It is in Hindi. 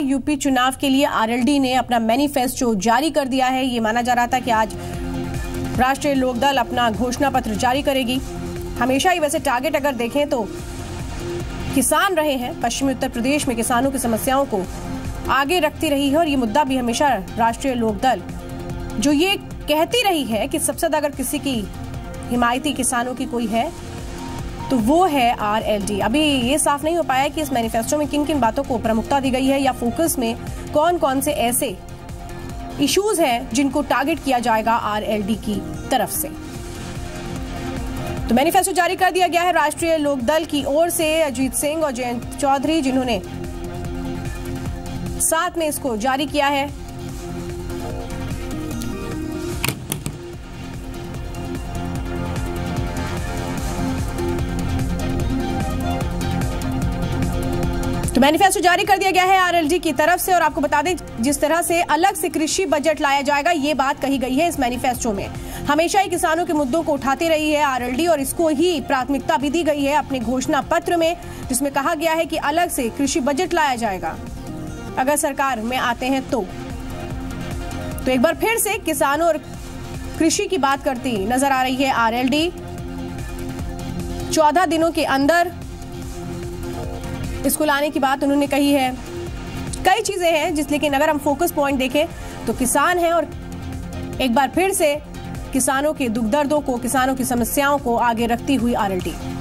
यूपी चुनाव के लिए आरएलडी ने अपना मैनिफेस्टो जारी कर दिया है। ये माना जा रहा था कि आज राष्ट्रीय लोकदल अपना घोषणा पत्र जारी करेगी। हमेशा ही वैसे टारगेट अगर देखें तो किसान रहे हैं। पश्चिमी उत्तर प्रदेश में किसानों की समस्याओं को आगे रखती रही है और ये मुद्दा भी हमेशा राष्ट्रीय लोकदल जो ये कहती रही है कि सबसे ज्यादा अगर किसी की हिमायती किसानों की कोई है तो वो है आरएलडी। अभी ये साफ नहीं हो पाया कि इस मैनिफेस्टो में किन किन बातों को प्रमुखता दी गई है या फोकस में कौन कौन से ऐसे इश्यूज हैं जिनको टारगेट किया जाएगा आरएलडी की तरफ से। तो मैनिफेस्टो जारी कर दिया गया है राष्ट्रीय लोकदल की ओर से। अजीत सिंह और जयंत चौधरी जिन्होंने साथ में इसको जारी किया है। तो मैनिफेस्टो जारी कर दिया गया है आरएलडी की तरफ से। और आपको बता दें, जिस तरह से अलग से कृषि बजट लाया जाएगा ये बात कही गई है इस मैनिफेस्टो में। हमेशा ही किसानों के मुद्दों को उठाती रही है आरएलडी और इसको ही प्राथमिकता भी दी गई है अपने घोषणा पत्र में, जिसमें कहा गया है कि अलग से कृषि बजट लाया जाएगा अगर सरकार में आते हैं तो एक बार फिर से किसानों और कृषि की बात करती नजर आ रही है आरएलडी। 14 दिनों के अंदर इसको लाने की बात उन्होंने कही है। कई चीजें हैं लेकिन अगर हम फोकस पॉइंट देखें तो किसान हैं और एक बार फिर से किसानों के दुख दर्दों को, किसानों की समस्याओं को आगे रखती हुई आरएलडी।